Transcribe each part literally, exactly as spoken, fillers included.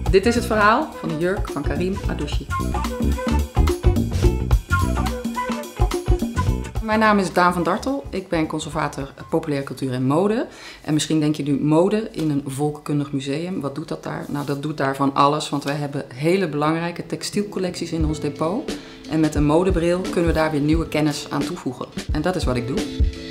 Dit is het verhaal van de jurk van Karim Adouchi. Mijn naam is Daan van Dartel. Ik ben conservator populaire cultuur en mode. En misschien denk je nu mode in een volkenkundig museum. Wat doet dat daar? Nou, dat doet daar van alles, want wij hebben hele belangrijke textielcollecties in ons depot. En met een modebril kunnen we daar weer nieuwe kennis aan toevoegen. En dat is wat ik doe.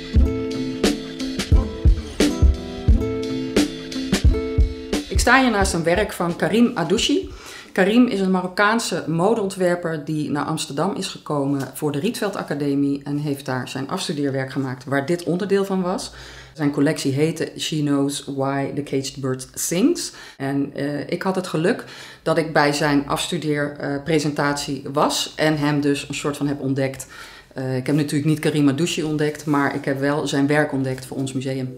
Ik sta hier naast een werk van Karim Adouchi. Karim is een Marokkaanse modeontwerper die naar Amsterdam is gekomen voor de Rietveld Academie en heeft daar zijn afstudeerwerk gemaakt waar dit onderdeel van was. Zijn collectie heette She Knows Why the Caged Bird Sings. En uh, ik had het geluk dat ik bij zijn afstudeerpresentatie uh, was en hem dus een soort van heb ontdekt. Uh, ik heb natuurlijk niet Karim Adouchi ontdekt, maar ik heb wel zijn werk ontdekt voor ons museum.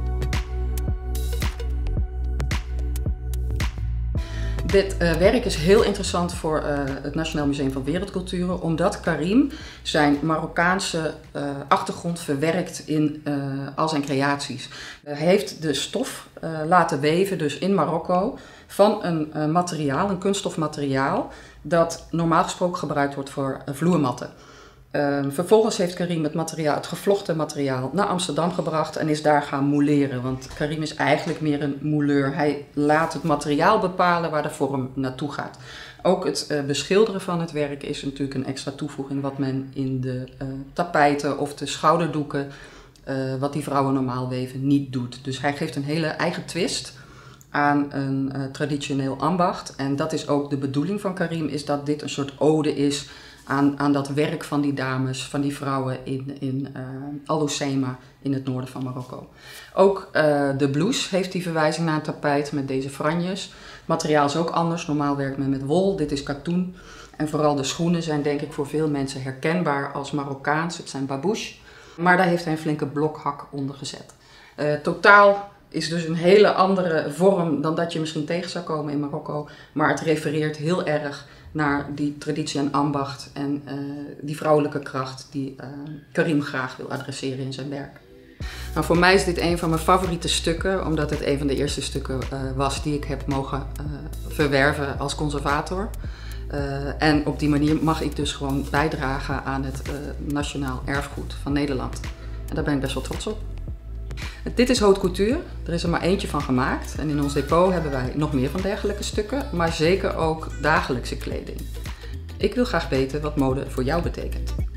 Dit uh, werk is heel interessant voor uh, het Nationaal Museum van Wereldculturen, omdat Karim zijn Marokkaanse uh, achtergrond verwerkt in uh, al zijn creaties. Uh, hij heeft de stof uh, laten weven, dus in Marokko, van een uh, materiaal, een kunststofmateriaal, dat normaal gesproken gebruikt wordt voor uh, vloermatten. Uh, vervolgens heeft Karim het materiaal, het gevlochten materiaal, naar Amsterdam gebracht en is daar gaan mouleren. Want Karim is eigenlijk meer een mouleur. Hij laat het materiaal bepalen waar de vorm naartoe gaat. Ook het uh, beschilderen van het werk is natuurlijk een extra toevoeging wat men in de uh, tapijten of de schouderdoeken, uh, wat die vrouwen normaal weven, niet doet. Dus hij geeft een hele eigen twist aan een uh, traditioneel ambacht. En dat is ook de bedoeling van Karim, is dat dit een soort ode is Aan, aan dat werk van die dames, van die vrouwen in, in uh, Al Hoceima in het noorden van Marokko. Ook uh, de blouse heeft die verwijzing naar een tapijt met deze franjes. Het materiaal is ook anders. Normaal werkt men met wol, dit is katoen. En vooral de schoenen zijn denk ik voor veel mensen herkenbaar als Marokkaans. Het zijn babouche. Maar daar heeft hij een flinke blokhak onder gezet. Uh, totaal is dus een hele andere vorm dan dat je misschien tegen zou komen in Marokko. Maar het refereert heel erg naar die traditie en ambacht en uh, die vrouwelijke kracht die uh, Karim graag wil adresseren in zijn werk. Nou, voor mij is dit een van mijn favoriete stukken, omdat het een van de eerste stukken uh, was die ik heb mogen uh, verwerven als conservator. Uh, en op die manier mag ik dus gewoon bijdragen aan het uh, nationaal erfgoed van Nederland. En daar ben ik best wel trots op. Dit is haute couture, er is er maar eentje van gemaakt en in ons depot hebben wij nog meer van dergelijke stukken, maar zeker ook dagelijkse kleding. Ik wil graag weten wat mode voor jou betekent.